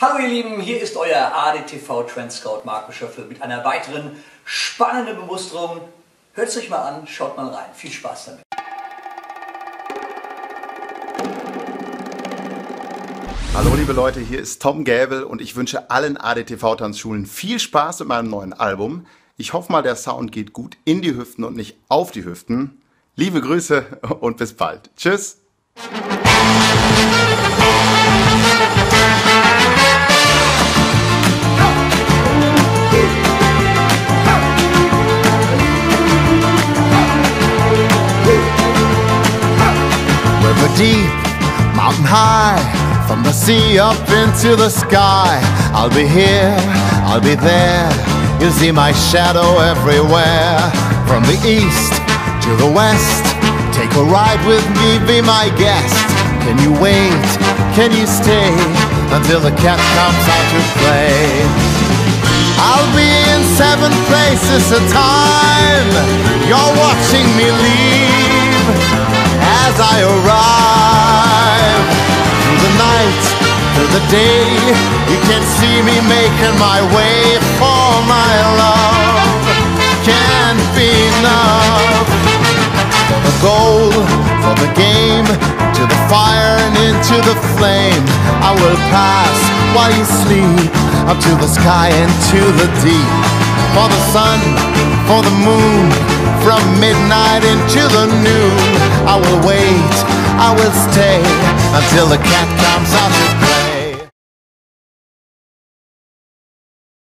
Hallo ihr Lieben, hier ist euer ADTV Trend Scout Marco Schöffel mit einer weiteren spannenden Bemusterung. Hört es euch mal an, schaut mal rein. Viel Spaß damit. Hallo liebe Leute, hier ist Tom Gäbel und ich wünsche allen ADTV-Tanzschulen viel Spaß mit meinem neuen Album. Ich hoffe mal, der Sound geht gut in die Hüften und nicht auf die Hüften. Liebe Grüße und bis bald. Tschüss! River deep, mountain high, from the sea up into the sky. I'll be here, I'll be there, you'll see my shadow everywhere. From the east to the west, take a ride with me, be my guest. Can you wait, can you stay, until the cat comes out to play? I'll be in 7 places at a time, you're watching me leave. As I arrive, through the night, through the day, you can see me making my way for my love. Can't be enough. For the goal, for the game, to the fire and into the flame, I will pass while you sleep, up to the sky and to the deep. For the sun, for the moon, from midnight into the noon, I will wait, I will stay, until the cat comes out to play.